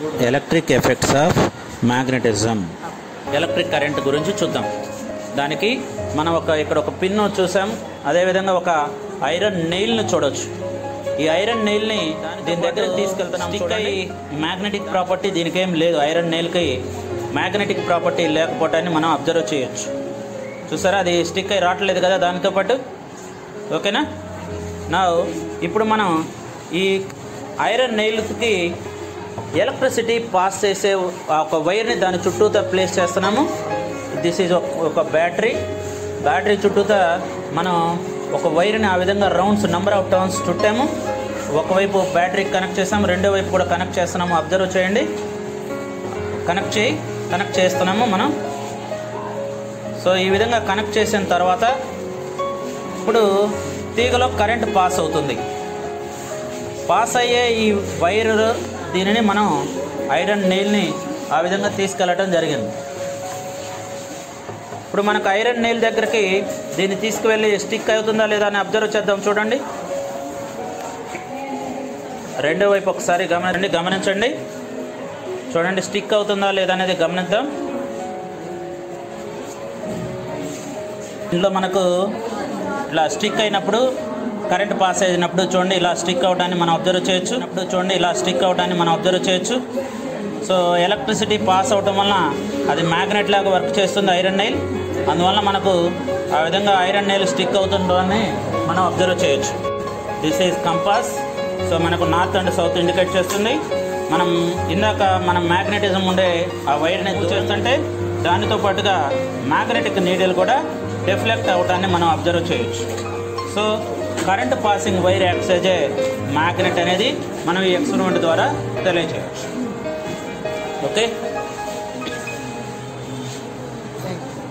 Electric effects of magnetism. Electric current గురించి చూద్దాం. దానికి మనం ఇక్కడ ఒక పిన్ను చూసాం, అదేవిధంగా ఒక ఐరన్ నెయిల్ని చూడవచ్చు. ఈ ఐరన్ నెయిల్ని దీని దగ్గరికి తీసుకెళ్తున్నాం. స్టిక్ అయ్యి మ్యాగ్నెటిక్ ప్రాపర్టీ దీనికి ఏం లేదు. ఐరన్ నెయిల్కి మ్యాగ్నెటిక్ ప్రాపర్టీ లేకపోవటాన్ని మనం అబ్జర్వ్ చేయొచ్చు. చూసారా, అది స్టిక్ అయ్యి రావట్లేదు కదా దానితో పాటు. ఓకేనా. నా ఇప్పుడు మనం ఈ ఐరన్ నెయిల్కి ఎలక్ట్రిసిటీ పాస్ చేసే ఒక వైర్ని దాని చుట్టూతో ప్లేస్ చేస్తున్నాము. దిస్ ఈజ్ ఒక బ్యాటరీ చుట్టూతో మనం ఒక వైర్ని ఆ విధంగా రౌండ్స్ నెంబర్ ఆఫ్ టర్న్స్ చుట్టాము. ఒకవైపు బ్యాటరీకి కనెక్ట్ చేసాము, రెండో వైపు కూడా కనెక్ట్ చేస్తున్నాము. అబ్జర్వ్ చేయండి, కనెక్ట్ చేస్తున్నాము మనం. సో ఈ విధంగా కనెక్ట్ చేసిన తర్వాత ఇప్పుడు తీగలో కరెంట్ పాస్ అవుతుంది. పాస్ అయ్యే ఈ వైర్ దీనిని మనం ఐరన్ నెయిల్ని ఆ విధంగా తీసుకెళ్ళటం జరిగింది. ఇప్పుడు మనకు ఐరన్ నెయిల్ దగ్గరికి దీన్ని తీసుకువెళ్ళి స్టిక్ అవుతుందా లేదా అని అబ్జర్వ్ చేద్దాం. చూడండి, రెండో వైపు ఒకసారి గమనించండి. చూడండి, స్టిక్ అవుతుందా లేదా అనేది గమనిద్దాం. ఇందులో మనకు ఇలా స్టిక్ అయినప్పుడు, కరెంట్ పాస్ అయినప్పుడు చూడండి ఇలా స్టిక్ అవడాన్ని మనం అబ్జర్వ్ చేయొచ్చు. సో ఎలక్ట్రిసిటీ పాస్ అవటం వలన అది మ్యాగ్నెట్ లాగా వర్క్ చేస్తుంది ఐరన్ నెయిల్. అందువల్ల మనకు ఆ విధంగా ఐరన్ నెయిల్ స్టిక్ అవుతుందని మనం అబ్జర్వ్ చేయొచ్చు. This is compass. సో మనకు నార్త్ అండ్ సౌత్ ఇండికేట్ చేస్తుంది. మనం మ్యాగ్నెటిజం ఉండే ఆ వైర్ని చేస్తుంటే దానితో పాటుగా మ్యాగ్నెటిక్ నీడిల్ కూడా డిఫ్లెక్ట్ అవటాన్ని మనం అబ్జర్వ్ చేయొచ్చు. So current passing wire acts as a magnet అనేది మనం ఈ ఎక్స్పెరిమెంట్ ద్వారా తెలియజేయవచ్చు. ఓకే.